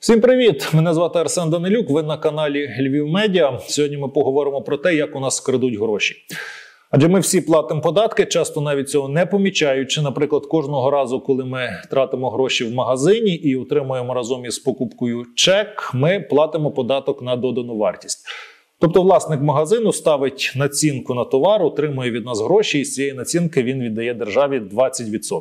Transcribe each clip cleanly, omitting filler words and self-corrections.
Всім привіт! Мене звати Арсен Данилюк, ви на каналі Львів Медіа. Сьогодні ми поговоримо про те, як у нас крадуть гроші. Адже ми всі платимо податки, часто навіть цього не помічаючи. Наприклад, кожного разу, коли ми тратимо гроші в магазині і отримуємо разом із покупкою чек, ми платимо податок на додану вартість. Тобто власник магазину ставить націнку на товар, отримує від нас гроші, і з цієї націнки він віддає державі 20%.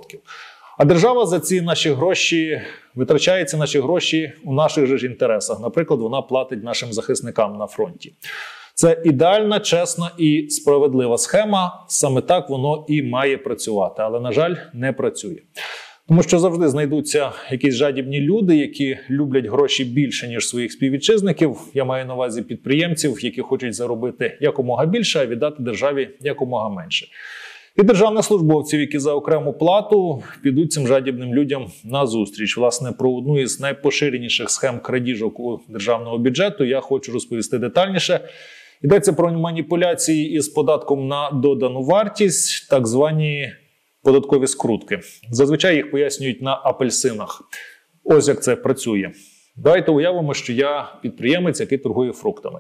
А держава за ці наші гроші витрачає ці наші гроші у наших же ж інтересах. Наприклад, вона платить нашим захисникам на фронті. Це ідеальна, чесна і справедлива схема. Саме так воно і має працювати. Але, на жаль, не працює. Тому що завжди знайдуться якісь жадібні люди, які люблять гроші більше, ніж своїх співвітчизників. Я маю на увазі підприємців, які хочуть заробити якомога більше, а віддати державі якомога менше. І державних службовців, які за окрему плату підуть цим жадібним людям на зустріч. Власне, про одну із найпоширеніших схем крадіжок у державного бюджету я хочу розповісти детальніше. Йдеться про маніпуляції із податком на додану вартість, так звані податкові скрутки. Зазвичай їх пояснюють на апельсинах. Ось як це працює. Давайте уявимо, що я підприємець, який торгує фруктами.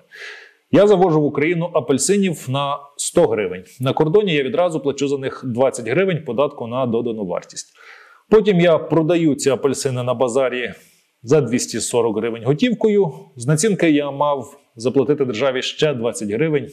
Я завожу в Україну апельсинів на 100 гривень. На кордоні я відразу плачу за них 20 гривень податку на додану вартість. Потім я продаю ці апельсини на базарі за 240 гривень готівкою. З націнки я мав заплатити державі ще 20 гривень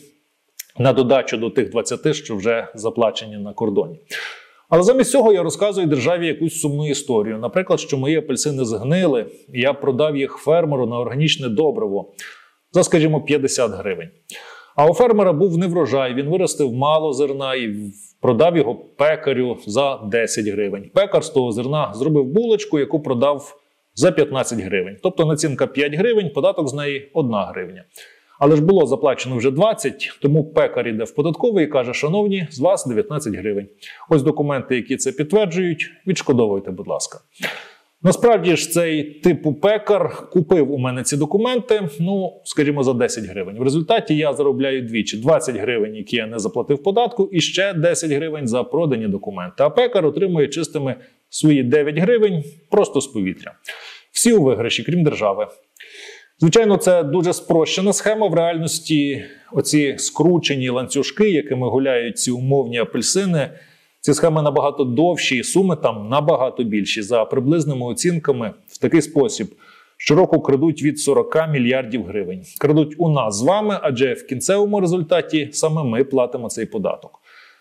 на додачу до тих 20, що вже заплачені на кордоні. Але замість цього я розказую державі якусь сумну історію. Наприклад, що мої апельсини згнили, і я продав їх фермеру на органічне добриво за, скажімо, 50 гривень. А у фермера був неврожай, він виростив мало зерна і продав його пекарю за 10 гривень. Пекар з того зерна зробив булочку, яку продав за 15 гривень. Тобто націнка 5 гривень, податок з неї 1 гривня. Але ж було заплачено вже 20, тому пекар іде в податковий і каже: шановні, з вас 19 гривень. Ось документи, які це підтверджують, відшкодовуйте, будь ласка. Насправді ж цей типу пекар купив у мене ці документи, скажімо, за 10 гривень. В результаті я заробляю двічі: 20 гривень, які я не заплатив податку, і ще 10 гривень за продані документи. А пекар отримує чистими свої 9 гривень просто з повітря. Всі у виграші, крім держави. Звичайно, це дуже спрощена схема. В реальності оці скручені ланцюжки, якими гуляють ці умовні апельсини, ці схеми набагато довші, і суми там набагато більші. За приблизними оцінками, в такий спосіб щороку крадуть від 40 мільярдів гривень. Крадуть у нас з вами, адже в кінцевому результаті саме ми платимо цей податок.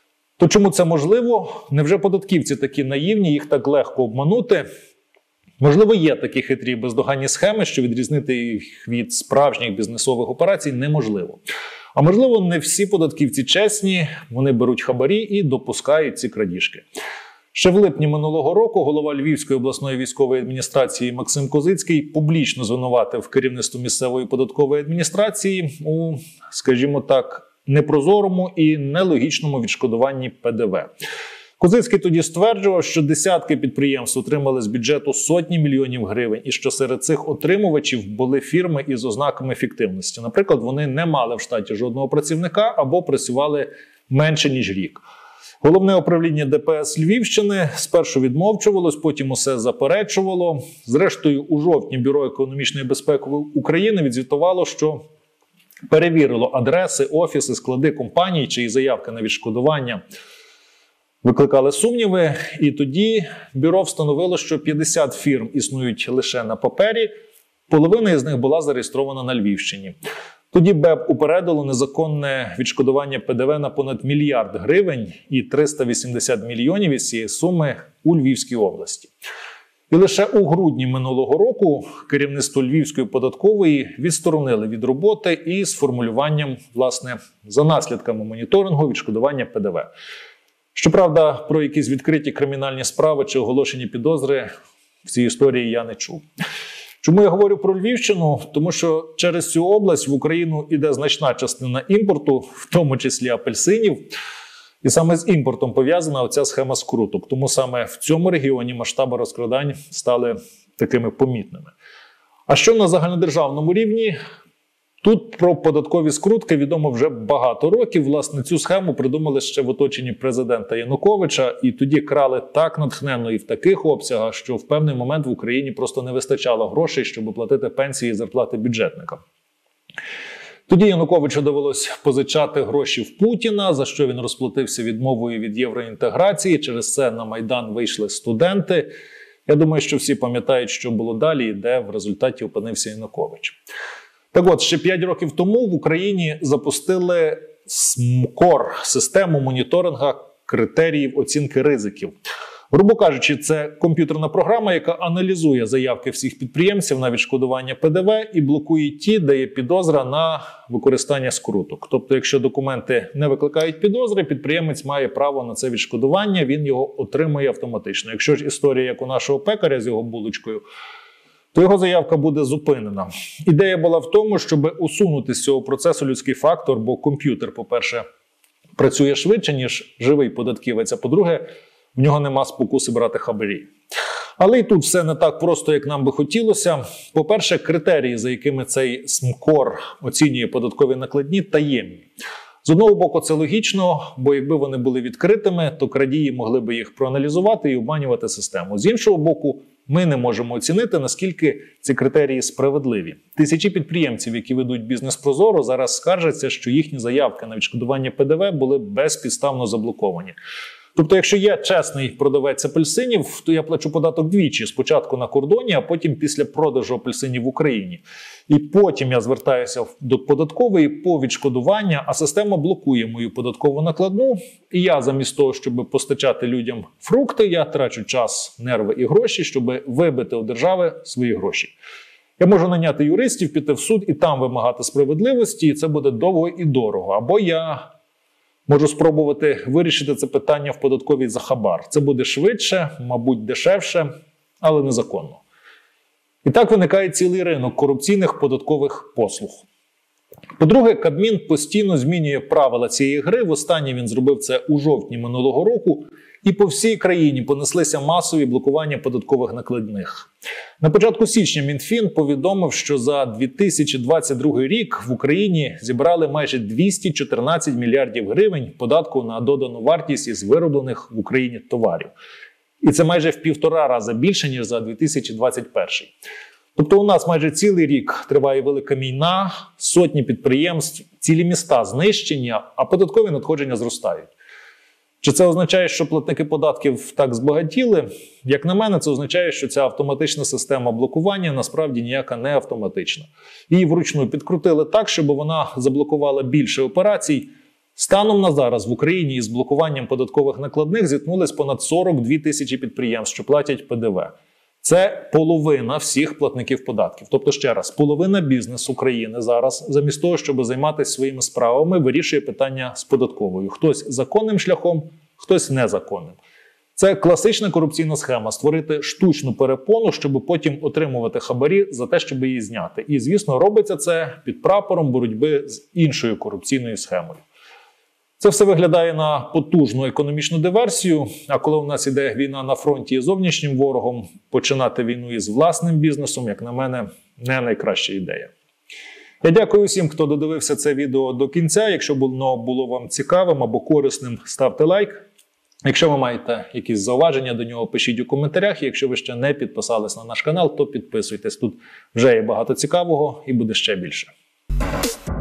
То чому це можливо? Невже податківці такі наївні, їх так легко обманути? Можливо, є такі хитрі бездоганні схеми, що відрізнити їх від справжніх бізнесових операцій неможливо. А можливо, не всі податківці чесні, вони беруть хабарі і допускають ці крадіжки. Ще в липні минулого року голова Львівської обласної військової адміністрації Максим Козицький публічно звинуватив керівництво місцевої податкової адміністрації у, скажімо так, непрозорому і нелогічному відшкодуванні ПДВ. Козицький тоді стверджував, що десятки підприємств отримали з бюджету сотні мільйонів гривень і що серед цих отримувачів були фірми із ознаками фіктивності. Наприклад, вони не мали в штаті жодного працівника або працювали менше, ніж рік. Головне управління ДПС Львівщини спершу відмовчувалось, потім усе заперечувало. Зрештою, у жовтні Бюро економічної безпеки України відзвітувало, що перевірило адреси, офіси, склади компаній, чиї заявки на відшкодування викликали сумніви, і тоді бюро встановило, що 50 фірм існують лише на папері, половина із них була зареєстрована на Львівщині. Тоді БЕП упередило незаконне відшкодування ПДВ на понад мільярд гривень і 380 мільйонів із цієї суми у Львівській області. І лише у грудні минулого року керівництво Львівської податкової відсторонили від роботи із формулюванням, власне, за наслідками моніторингу відшкодування ПДВ. Щоправда, про якісь відкриті кримінальні справи чи оголошені підозри в цій історії я не чув. Чому я говорю про Львівщину? Тому що через цю область в Україну йде значна частина імпорту, в тому числі апельсинів. І саме з імпортом пов'язана оця схема скруток. Тому саме в цьому регіоні масштаби розкрадань стали такими помітними. А що на загальнодержавному рівні? Тут про податкові скрутки відомо вже багато років. Власне, цю схему придумали ще в оточенні президента Януковича, і тоді крали так натхненно і в таких обсягах, що в певний момент в Україні просто не вистачало грошей, щоб платити пенсії і зарплати бюджетникам. Тоді Януковичу довелось позичати гроші в Путіна, за що він розплатився відмовою від євроінтеграції. Через це на Майдан вийшли студенти. Я думаю, що всі пам'ятають, що було далі і де в результаті опинився Янукович. Так от, ще 5 років тому в Україні запустили СМКОР – систему моніторингу критеріїв оцінки ризиків. Грубо кажучи, це комп'ютерна програма, яка аналізує заявки всіх підприємців на відшкодування ПДВ і блокує ті, де є підозра на використання скруток. Тобто, якщо документи не викликають підозри, підприємець має право на це відшкодування, він його отримує автоматично. Якщо ж історія, як у нашого пекаря з його булочкою, то його заявка буде зупинена. Ідея була в тому, щоб усунути з цього процесу людський фактор, бо комп'ютер, по-перше, працює швидше, ніж живий податківець, а по-друге, в нього нема спокуси брати хабарі. Але і тут все не так просто, як нам би хотілося. По-перше, критерії, за якими цей СМКОР оцінює податкові накладні, таємні. З одного боку, це логічно, бо якби вони були відкритими, то крадії могли би їх проаналізувати і обманювати систему. З іншого боку, ми не можемо оцінити, наскільки ці критерії справедливі. Тисячі підприємців, які ведуть бізнес прозоро, зараз скаржаться, що їхні заявки на відшкодування ПДВ були безпідставно заблоковані. Тобто, якщо я чесний продавець апельсинів, то я плачу податок двічі. Спочатку на кордоні, а потім після продажу апельсинів в Україні. І потім я звертаюся до податкової по відшкодування, а система блокує мою податкову накладну. І я замість того, щоб постачати людям фрукти, я трачу час, нерви і гроші, щоб вибити у держави свої гроші. Я можу наняти юристів, піти в суд і там вимагати справедливості, і це буде довго і дорого. Або я можу спробувати вирішити це питання в податковій за хабар. Це буде швидше, мабуть, дешевше, але незаконно. І так виникає цілий ринок корупційних податкових послуг. По-друге, Кабмін постійно змінює правила цієї гри. Востаннє він зробив це у жовтні минулого року. І по всій країні понеслися масові блокування податкових накладних. На початку січня Мінфін повідомив, що за 2022 рік в Україні зібрали майже 214 мільярдів гривень податку на додану вартість із вироблених в Україні товарів. І це майже в 1,5 рази більше, ніж за 2021. Тобто у нас майже цілий рік триває велика війна, сотні підприємств, цілі міста знищені, а податкові надходження зростають. Чи це означає, що платники податків так збагатіли? Як на мене, це означає, що ця автоматична система блокування насправді ніяка не автоматична. Її вручну підкрутили так, щоб вона заблокувала більше операцій. Станом на зараз в Україні із блокуванням податкових накладних зіткнулись понад 42 тисячі підприємств, що платять ПДВ. Це половина всіх платників податків. Тобто, ще раз, половина бізнесу України зараз, замість того, щоб займатися своїми справами, вирішує питання з податковою. Хтось законним шляхом, хтось незаконним. Це класична корупційна схема – створити штучну перепону, щоб потім отримувати хабарі за те, щоб її зняти. І, звісно, робиться це під прапором боротьби з іншою корупційною схемою. Це все виглядає на потужну економічну диверсію, а коли у нас іде війна на фронті із зовнішнім ворогом, починати війну із власним бізнесом, як на мене, не найкраща ідея. Я дякую всім, хто додивився це відео до кінця. Якщо воно було вам цікавим або корисним, ставте лайк. Якщо ви маєте якісь зауваження до нього, пишіть у коментарях. Якщо ви ще не підписались на наш канал, то підписуйтесь. Тут вже є багато цікавого і буде ще більше.